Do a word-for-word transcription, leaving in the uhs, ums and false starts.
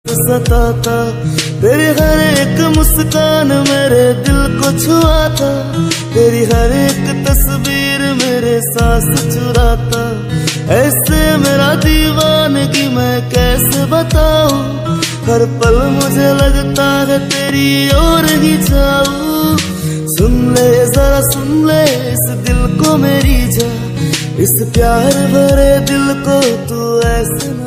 सताता, तेरी हर एक मुस्कान मेरे दिल को छुआता, तेरी हर एक तस्वीर मेरे सांस चुराता। ऐसे मेरा दीवानगी मैं कैसे बताऊं, हर पल मुझे लगता है तेरी ओर ही जाऊं। सुन ले जरा सुन ले इस दिल को मेरी जा, इस प्यार भरे दिल को तू ऐसे